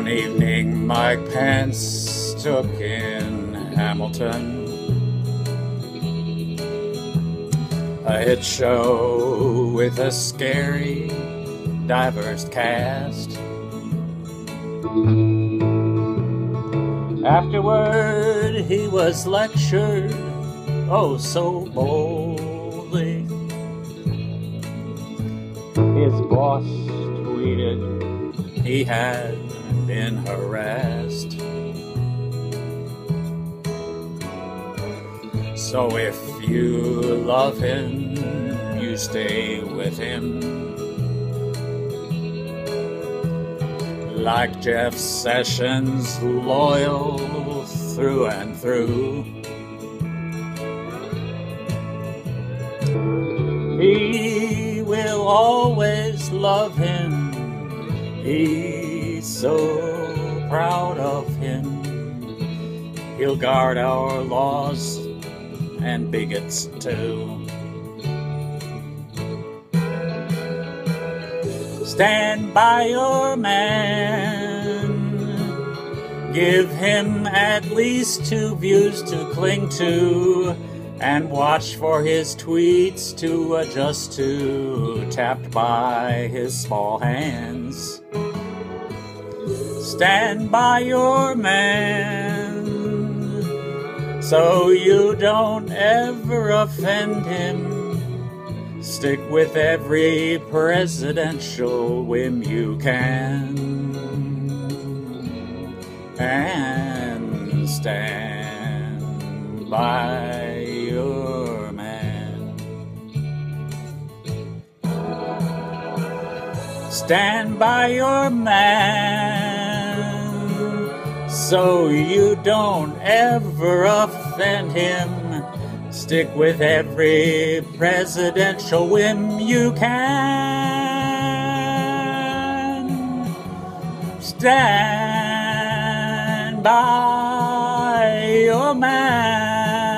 One evening Mike Pence took in Hamilton, a hit show with a scary, diverse cast. Afterward he was lectured, oh so boldly. His boss tweeted he had been harassed. So if you love him, you stay with him. Like Jeff Sessions, loyal through and through. He will always love him. He's so proud of him. He'll guard our laws and bigots too. Stand by your man. Give him at least 2 views to cling to, and watch for his tweets to adjust to, tapped by his small hands. Stand by your man, so you don't ever offend him. Stick with every presidential whim you can, and stand by your man. Stand by your man, so you don't ever offend him. Stick with every presidential whim you can. Stand by your man.